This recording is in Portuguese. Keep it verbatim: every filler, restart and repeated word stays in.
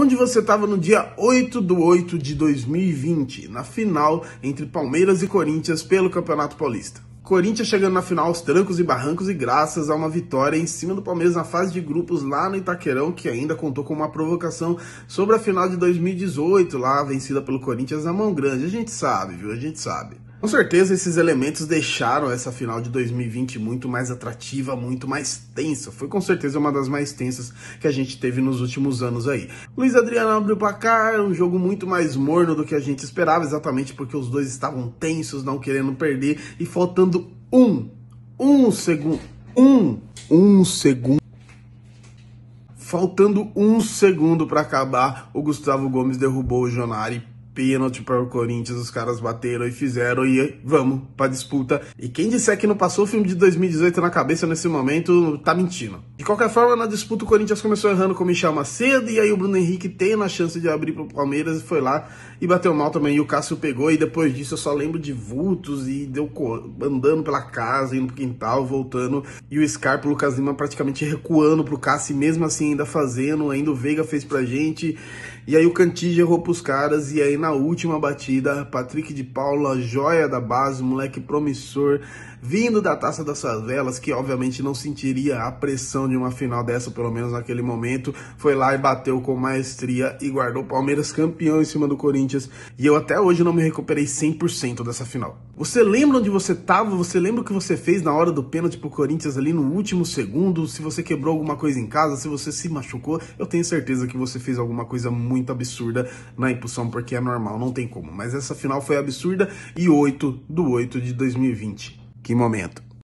onde você estava no dia oito do oito de dois mil e vinte, na final entre Palmeiras e Corinthians pelo Campeonato Paulista. Corinthians chegando na final aos trancos e barrancos e graças a uma vitória em cima do Palmeiras na fase de grupos lá no Itaquerão, que ainda contou com uma provocação sobre a final de dois mil e dezoito, lá vencida pelo Corinthians na mão grande. A gente sabe, viu? A gente sabe. Com certeza esses elementos deixaram essa final de dois mil e vinte muito mais atrativa, muito mais tensa. Foi com certeza uma das mais tensas que a gente teve nos últimos anos aí. Luiz Adriano abriu o placar, um jogo muito mais morno do que a gente esperava, exatamente porque os dois estavam tensos, não querendo perder, e faltando um, um segundo, um, um segundo. Faltando um segundo para acabar, o Gustavo Gomes derrubou o Jonari. Pênalti para o Corinthians, os caras bateram e fizeram, e vamos pra disputa. E quem disser que não passou o filme de dois mil e dezoito na cabeça nesse momento, tá mentindo. De qualquer forma, na disputa o Corinthians começou errando com o Michel Macedo, e aí o Bruno Henrique tendo a chance de abrir pro Palmeiras e foi lá e bateu mal também, e o Cássio pegou, e depois disso eu só lembro de vultos, e deu andando pela casa, indo pro quintal, voltando, e o Scarpa, o Lucas Lima praticamente recuando pro Cássio, e mesmo assim ainda fazendo, ainda o Veiga fez pra gente, e aí o Cantígio errou pros caras, e aí na última batida, Patrick de Paula, joia da base, moleque promissor, vindo da Taça das Favelas, que obviamente não sentiria a pressão de uma final dessa, pelo menos naquele momento, foi lá e bateu com maestria e guardou o Palmeiras campeão em cima do Corinthians, e eu até hoje não me recuperei cem por cento dessa final. Você lembra onde você tava? Você lembra o que você fez na hora do pênalti pro Corinthians ali no último segundo? Se você quebrou alguma coisa em casa, se você se machucou, eu tenho certeza que você fez alguma coisa muito absurda na impulsão, porque é normal, não tem como. Mas essa final foi absurda, e oito do oito de dois mil e vinte. Que momento.